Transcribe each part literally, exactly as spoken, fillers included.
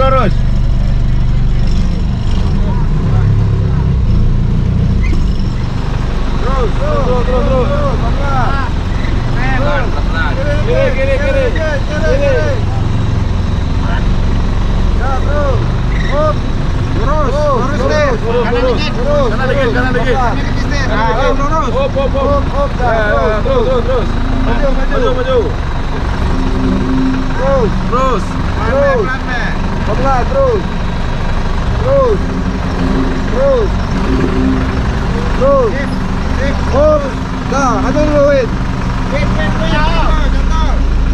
lurus. Terus, terus, terus, terus, terus. Pelan. Pelan. Kiri, kiri, kiri. Kiri. Ya, terus. Up. Lurus, lurus, lurus, lurus, lurus, kanan dikit, kanan dikit. Ah, lurus. Up, up, up. Terus, terus, terus. Maju, maju, maju. Terus, terus. Terus. Pelan, terus. Terus. Terus. Terus. Up. Dah, ada dulu, wait. Wait, wait, wait. Jatuh.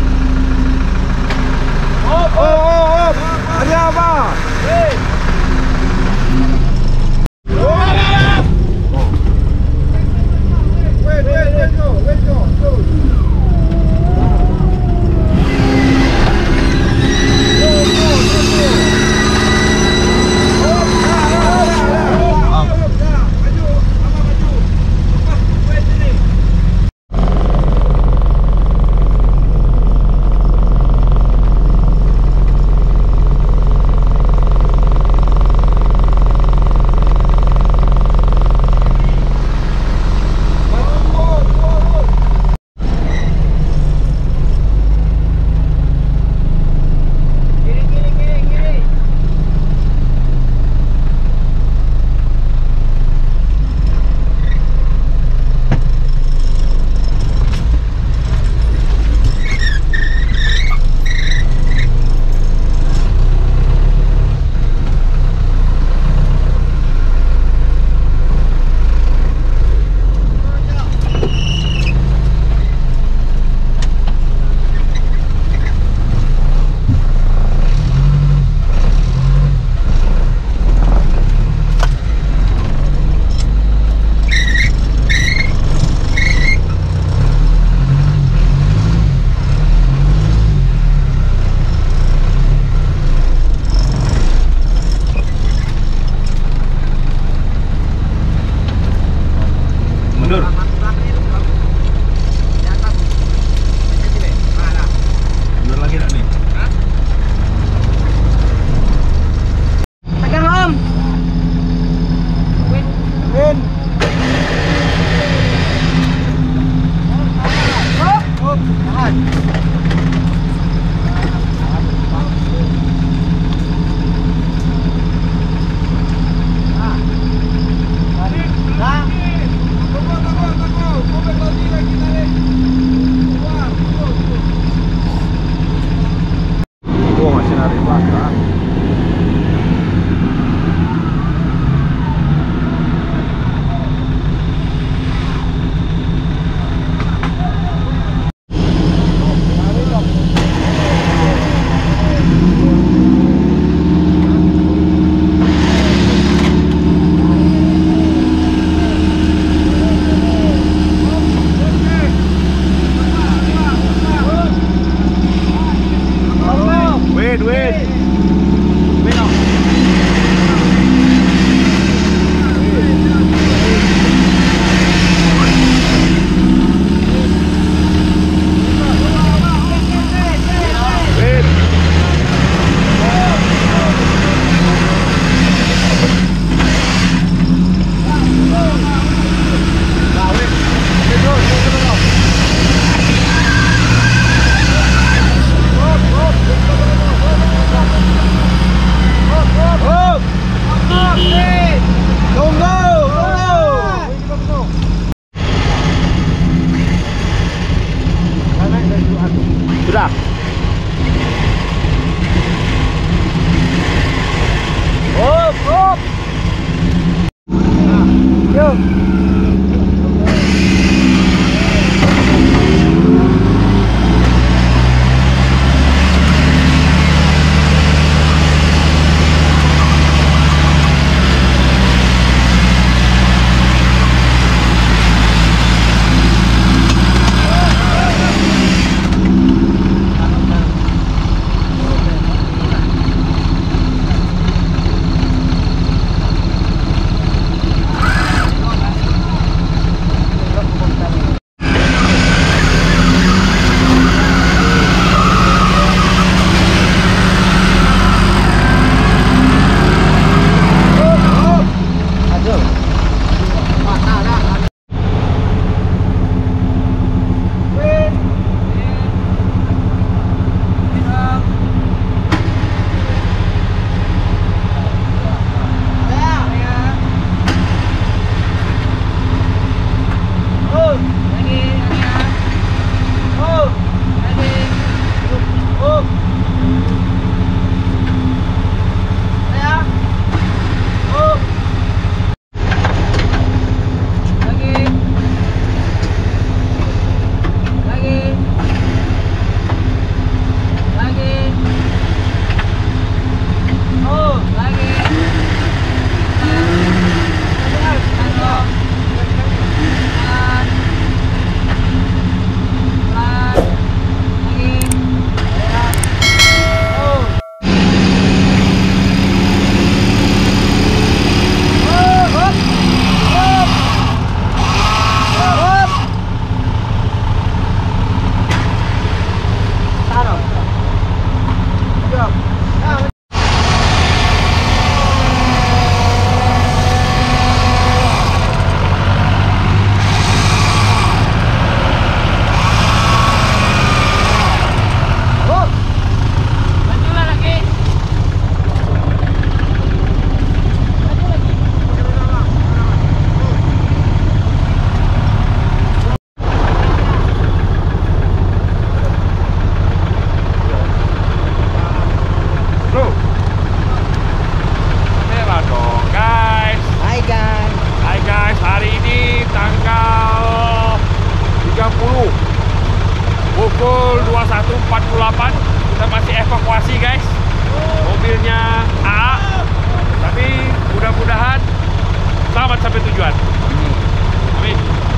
Up, up, up. Ada apa? Wait. Wait, wait, wait, go, wait, go, go. Go, go, go, go. empat puluh delapan. Kita masih evakuasi guys mobilnya A A, tapi mudah-mudahan selamat sampai tujuan. Amin.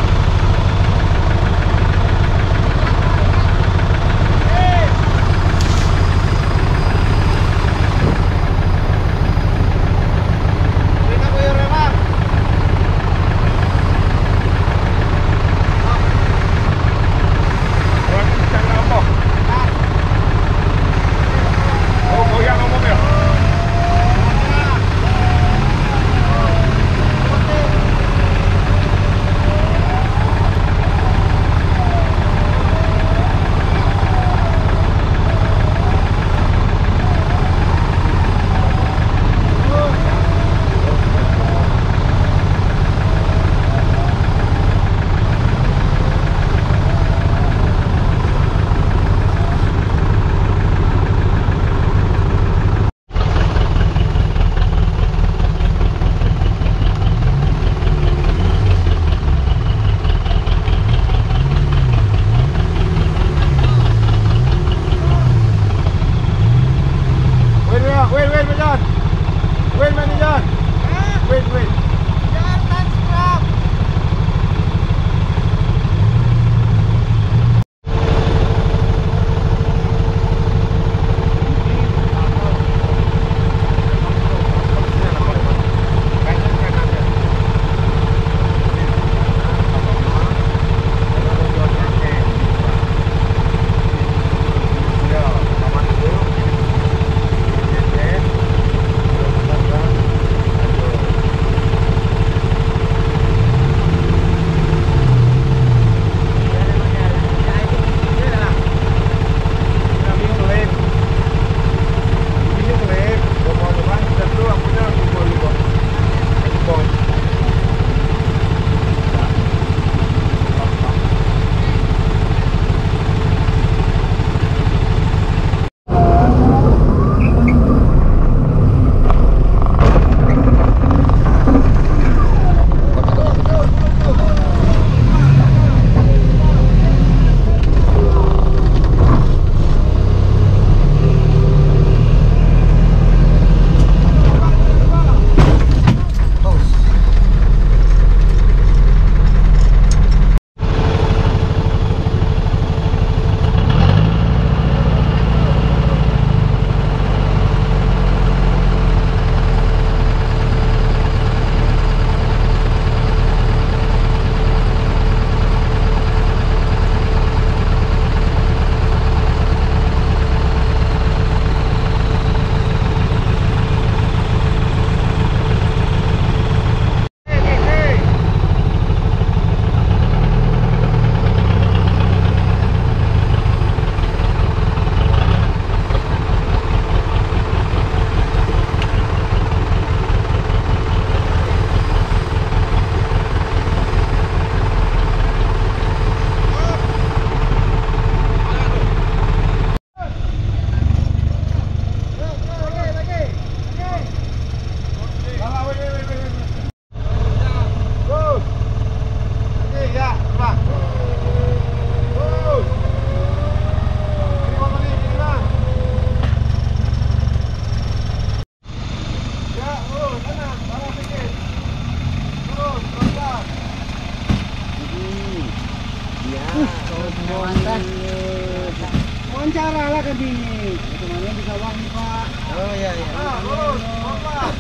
Wawancara lah tadi. Bagaimana bisa wangi Pak? Oh iya iya. Nah, lurus, pelan.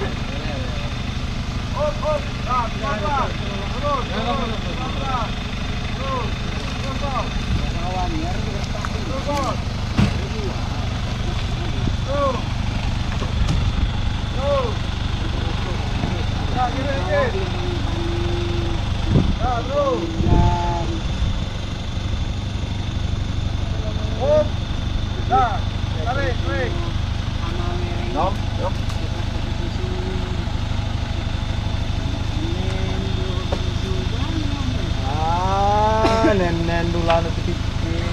Op, op, ah, pelan. Lurus, lurus, pelan. Lurus, lurus. Kawan ya, lurus. Tuh. Tuh. Nah, gini gini. Nah, terus. Op. Nah, tarik, tarik. Nom, nom. Ah, nen-nen dulan itu pikir.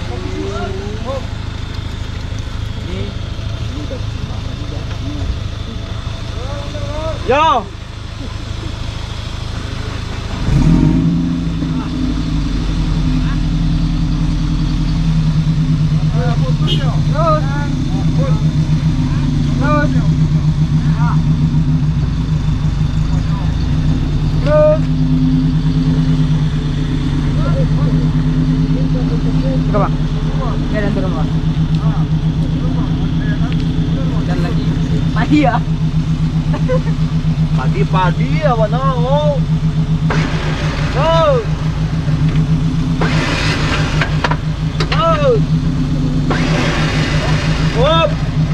Ini, ini udah lama juga. Yo. Terus. Bang. Ya dan turun bang. Dan lagi. Padi ya. Padi-padi apa no? Go! Go! Up!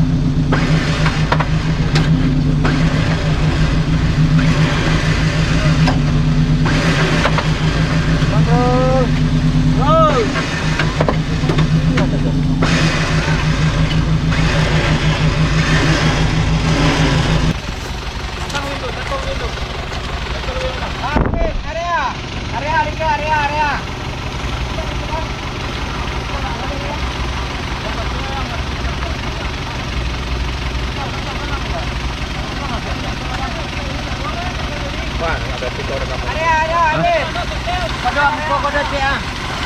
Wah, ada tutor rekaman. Area, area, ambil. Kode, kode, kode C A.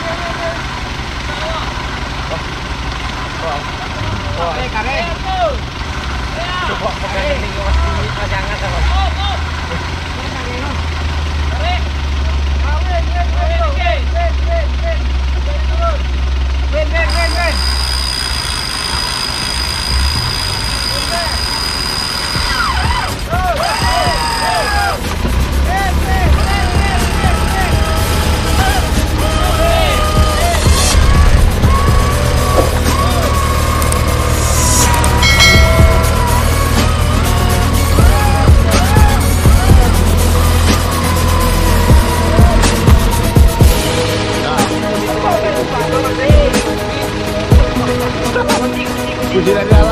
Oke, kare. Coba pegang ini mas ini pajangan sama. Win, win, win, win. Puji dari Allah.